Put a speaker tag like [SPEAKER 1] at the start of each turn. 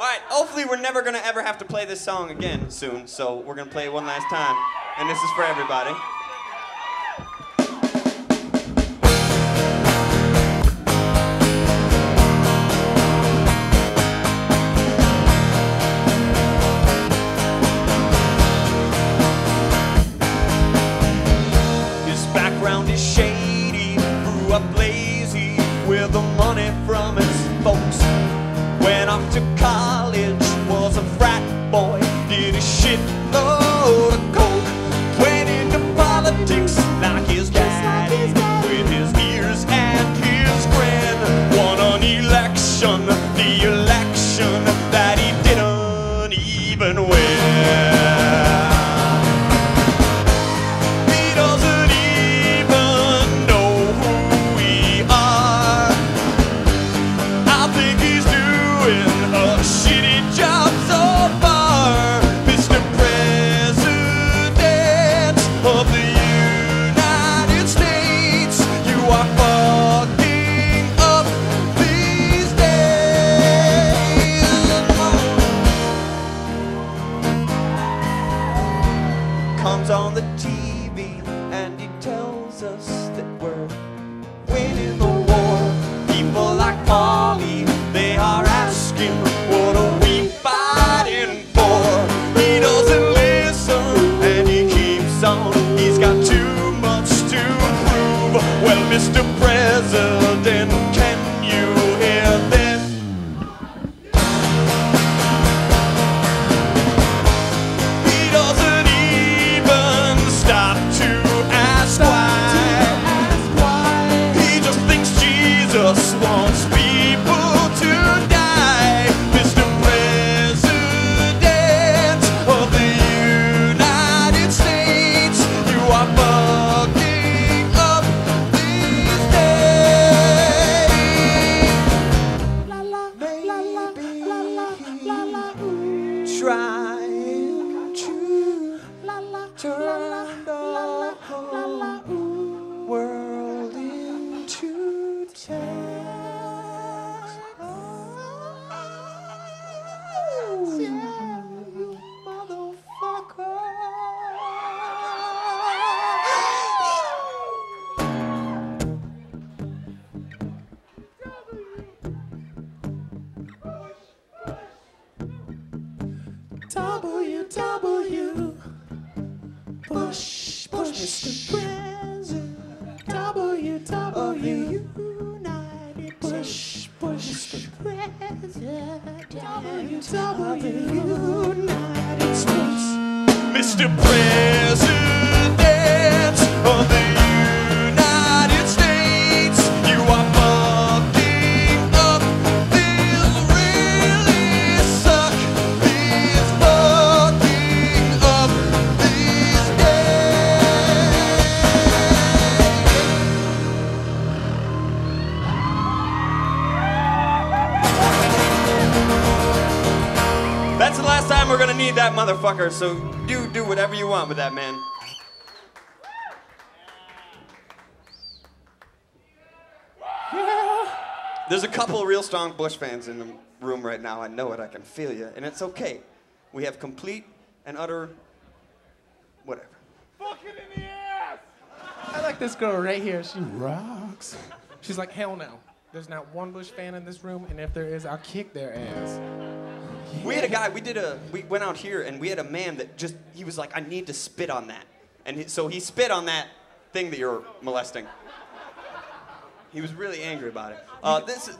[SPEAKER 1] All right, hopefully we're never gonna ever have to play this song again soon, so we're gonna play it one last time, and this is for everybody. His background is shady, grew up lazy, with the money from his folks. Went off to college, was a frat boy, did a shitload of coke. Went into politics like his daddy, with his ears and his grin. Won an election, the election that he didn't even win. He doesn't even know who we are. I think he's doing a shitty job so far. Mr. President of the United States, you are fucking up these days. Comes on the TV and he tells us that we're winning the war. People like Paulie, they are asking, what are we fighting for? He doesn't listen and he keeps on. He's got too much to prove. Well, Mr. President, can you hear this? He doesn't even stop to ask why. He just thinks Jesus wants people to die. Mr. President of the United States, you are fucking up these days. Maybe trying to turn the whole world into text. Yeah, you motherfucker. WW Bush, Mr. President. WW United Bush, Mr. President. WW United States. Mr. President of the United States, you are fucking up. This really suck. He's fucking up these days. That's the last time we're gonna need that motherfucker, so do whatever you want with that, man. There's a couple of real strong Bush fans in the room right now. I know it, I can feel you, and it's okay. We have complete and utter whatever.
[SPEAKER 2] Fucking in the ass! I like this girl right here. She rocks. She's like, hell no. There's not one Bush fan in this room, and if there is, I'll kick their ass.
[SPEAKER 1] We had a guy, we went out here and we had a man that he was like, I need to spit on that. And so he spit on that thing that you're molesting. He was really angry about it. This is